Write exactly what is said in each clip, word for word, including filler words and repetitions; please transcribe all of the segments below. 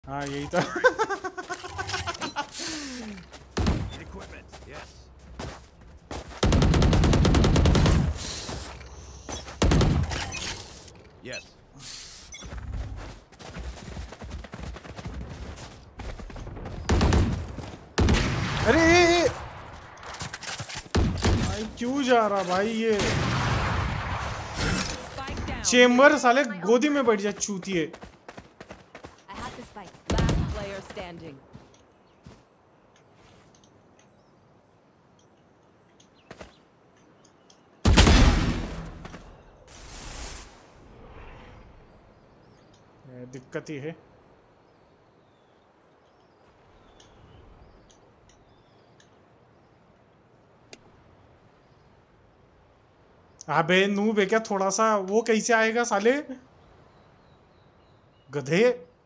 हाँ यही था। Equipment, yes. Yes. अरे भाई क्यों जा रहा भाई ये चेम्बर साले गोदी में बैठ जा चूतिए। दिक्कत ही है। अबे नूब है क्या थोड़ा सा, वो कैसे आएगा साले गधे।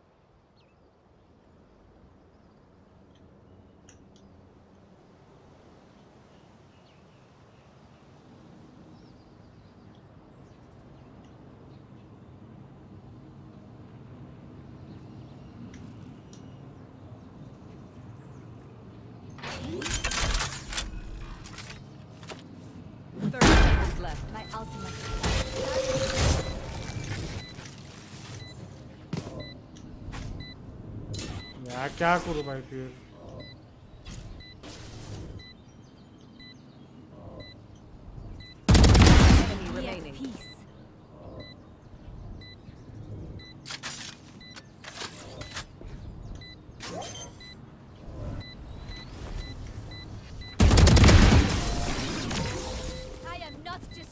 यार क्या करूं भाई फिर।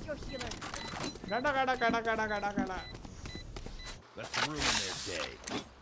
गाड़ा गाड़ा गाड़ा गाड़ा गाड़ा गाड़ा। Let's ruin their day.